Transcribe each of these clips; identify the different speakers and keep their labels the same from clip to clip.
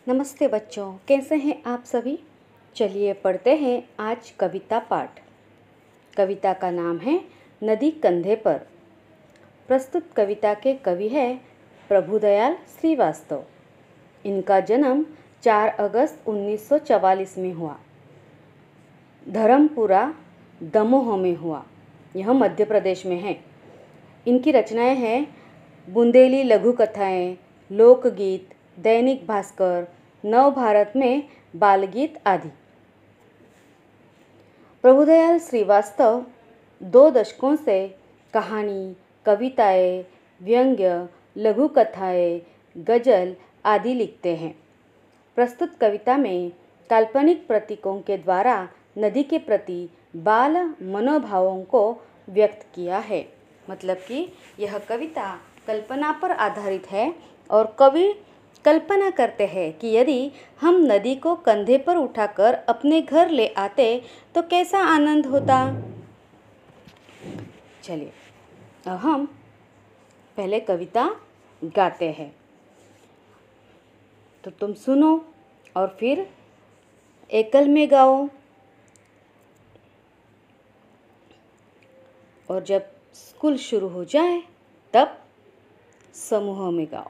Speaker 1: नमस्ते बच्चों, कैसे हैं आप सभी। चलिए पढ़ते हैं आज कविता पाठ। कविता का नाम है नदी कंधे पर। प्रस्तुत कविता के कवि है प्रभुदयाल श्रीवास्तव। इनका जन्म 4 अगस्त 1944 में हुआ। धर्मपुरा दमोह में हुआ। यह मध्य प्रदेश में है। इनकी रचनाएं हैं बुंदेली लघु कथाएँ, लोकगीत, दैनिक भास्कर, नव भारत में बालगीत आदि। प्रभुदयाल श्रीवास्तव 2 दशकों से कहानी, कविताएं, व्यंग्य, लघु कथाएं, गज़ल आदि लिखते हैं। प्रस्तुत कविता में काल्पनिक प्रतीकों के द्वारा नदी के प्रति बाल मनोभावों को व्यक्त किया है। मतलब कि यह कविता कल्पना पर आधारित है और कवि कल्पना करते हैं कि यदि हम नदी को कंधे पर उठाकर अपने घर ले आते तो कैसा आनंद होता। चलिए अब हम पहले कविता गाते हैं, तो तुम सुनो और फिर एकल में गाओ, और जब स्कूल शुरू हो जाए तब समूह में गाओ।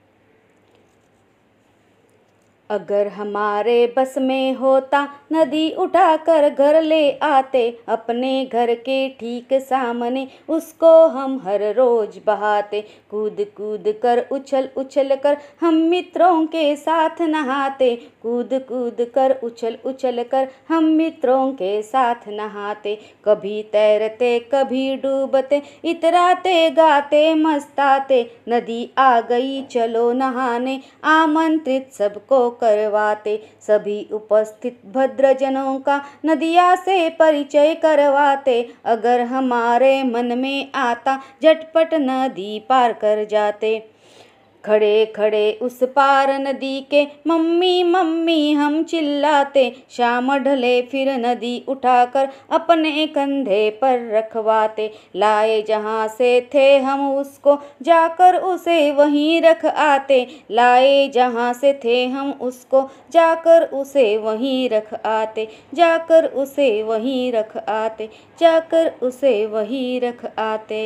Speaker 1: अगर हमारे बस में होता नदी उठाकर घर ले आते, अपने घर के ठीक सामने उसको हम हर रोज बहाते। कूद कूद कर उछल उछल कर हम मित्रों के साथ नहाते। कूद कूद कर उछल कर हम मित्रों के साथ नहाते। कभी तैरते कभी डूबते, इतराते गाते मस्ताते। नदी आ गई चलो नहाने, आमंत्रित सबको करवाते। सभी उपस्थित भद्रजनों का नदिया से परिचय करवाते। अगर हमारे मन में आता झटपट नदी पार कर जाते। खड़े खड़े उस पार नदी के मम्मी मम्मी हम चिल्लाते। शाम ढले फिर नदी उठाकर अपने कंधे पर रखवाते। लाए जहाँ से थे हम उसको जाकर उसे वहीं रख आते। लाए जहाँ से थे हम उसको जाकर उसे वहीं रख आते। जाकर उसे वहीं रख आते। जाकर उसे वहीं रख आते।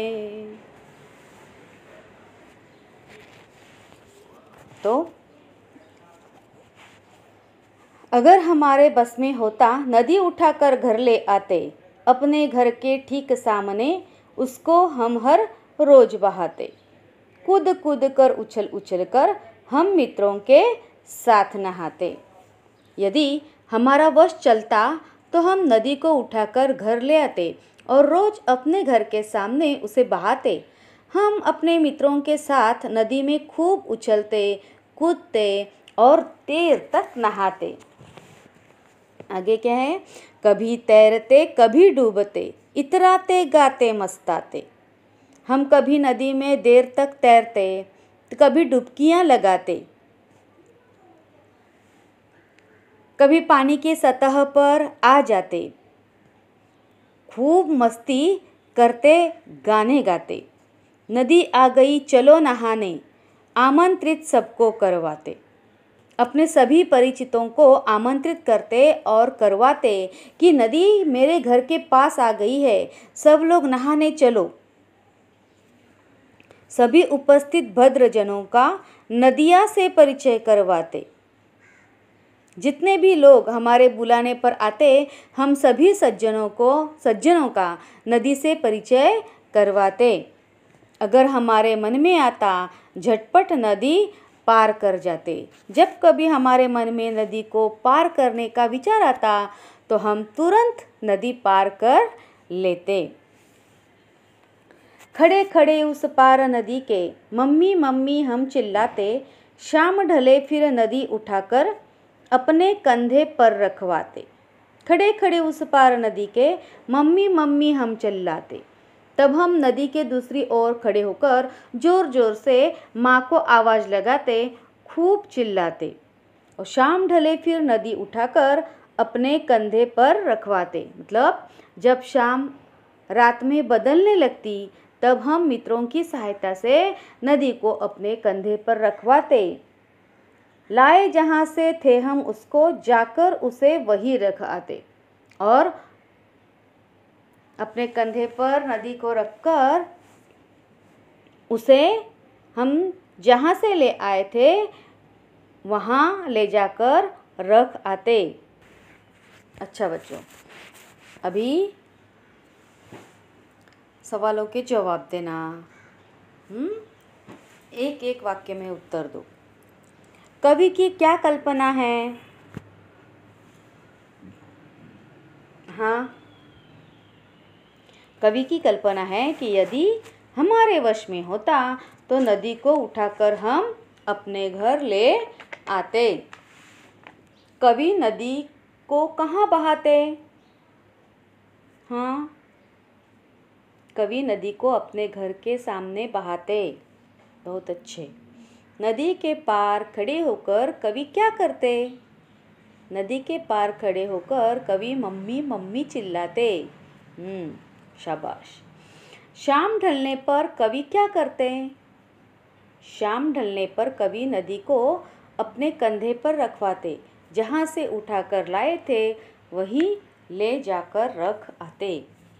Speaker 1: तो अगर हमारे बस में होता नदी उठाकर घर ले आते, अपने घर के ठीक सामने उसको हम हर रोज बहाते। कूद कूद कर उछल कर हम मित्रों के साथ नहाते। यदि हमारा वश चलता तो हम नदी को उठाकर घर ले आते और रोज अपने घर के सामने उसे बहाते। हम अपने मित्रों के साथ नदी में खूब उछलते कूदते और देर तक नहाते। आगे क्या है? कभी तैरते कभी डूबते, इतराते गाते मस्ताते। हम कभी नदी में देर तक तैरते तो कभी डुबकियां लगाते। कभी पानी की सतह पर आ जाते। खूब मस्ती करते गाने गाते। नदी आ गई चलो नहाने, आमंत्रित सबको करवाते। अपने सभी परिचितों को आमंत्रित करते और करवाते कि नदी मेरे घर के पास आ गई है, सब लोग नहाने चलो। सभी उपस्थित भद्रजनों का नदिया से परिचय करवाते। जितने भी लोग हमारे बुलाने पर आते, हम सभी सज्जनों का नदी से परिचय करवाते। अगर हमारे मन में आता झटपट नदी पार कर जाते। जब कभी हमारे मन में नदी को पार करने का विचार आता तो हम तुरंत नदी पार कर लेते। खड़े खड़े उस पार नदी के मम्मी मम्मी हम चिल्लाते। शाम ढले फिर नदी उठाकर अपने कंधे पर रखवाते। खड़े खड़े उस पार नदी के मम्मी मम्मी हम चिल्लाते। तब हम नदी के दूसरी ओर खड़े होकर जोर जोर से माँ को आवाज़ लगाते, खूब चिल्लाते। और शाम ढले फिर नदी उठाकर अपने कंधे पर रखवाते। मतलब जब शाम रात में बदलने लगती तब हम मित्रों की सहायता से नदी को अपने कंधे पर रखवाते। लाए जहाँ से थे हम उसको, जाकर उसे वहीं रख आते। और अपने कंधे पर नदी को रखकर उसे हम जहाँ से ले आए थे वहाँ ले जाकर रख आते। अच्छा बच्चों, अभी सवालों के जवाब देना। एक एक वाक्य में उत्तर दो। कवि की क्या कल्पना है? हाँ, कवि की कल्पना है कि यदि हमारे वश में होता तो नदी को उठाकर हम अपने घर ले आते। कवि नदी को कहाँ बहाते? हाँ, कवि नदी को अपने घर के सामने बहाते। बहुत अच्छे। नदी के पार खड़े होकर कवि क्या करते? नदी के पार खड़े होकर कवि मम्मी मम्मी चिल्लाते। शाबाश। शाम ढलने पर कवि क्या करते? शाम ढलने पर कवि नदी को अपने कंधे पर रखवाते। जहाँ से उठाकर लाए थे वहीं ले जाकर रख आते।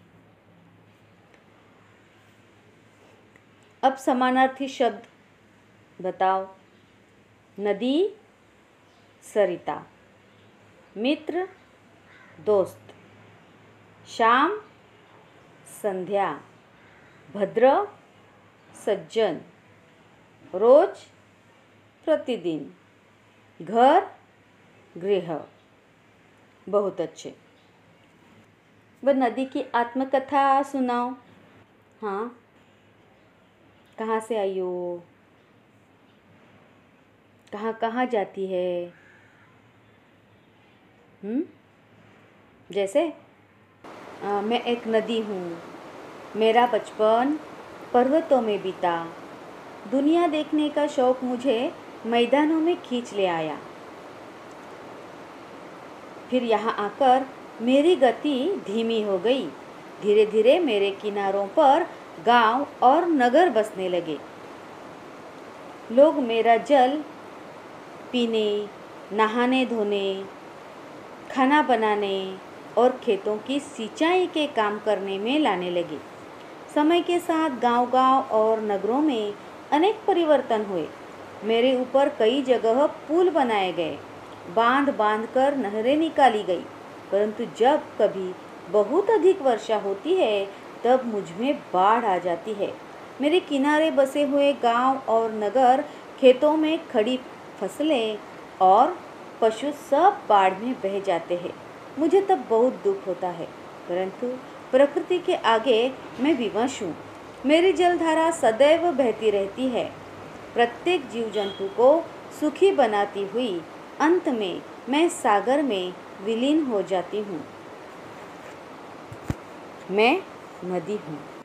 Speaker 1: अब समानार्थी शब्द बताओ। नदी सरिता, मित्र दोस्त, शाम संध्या, भद्र सज्जन, रोज प्रतिदिन, घर गृह। बहुत अच्छे। वह नदी की आत्मकथा सुनाओ। हाँ, कहाँ से आई हो? कहाँ कहाँ जाती है? जैसे मैं एक नदी हूँ, मेरा बचपन पर्वतों में बीता, दुनिया देखने का शौक मुझे मैदानों में खींच ले आया, फिर यहाँ आकर मेरी गति धीमी हो गई। धीरे धीरे मेरे किनारों पर गांव और नगर बसने लगे। लोग मेरा जल पीने, नहाने धोने, खाना बनाने और खेतों की सिंचाई के काम करने में लाने लगे। समय के साथ गांव-गांव और नगरों में अनेक परिवर्तन हुए। मेरे ऊपर कई जगह पुल बनाए गए, बांध बांधकर नहरें निकाली गई। परंतु जब कभी बहुत अधिक वर्षा होती है तब मुझ में बाढ़ आ जाती है। मेरे किनारे बसे हुए गांव और नगर, खेतों में खड़ी फसलें और पशु सब बाढ़ में बह जाते हैं। मुझे तब बहुत दुख होता है, परंतु प्रकृति के आगे मैं विवश हूँ। मेरी जलधारा सदैव बहती रहती है, प्रत्येक जीव जंतु को सुखी बनाती हुई। अंत में मैं सागर में विलीन हो जाती हूँ। मैं नदी हूँ।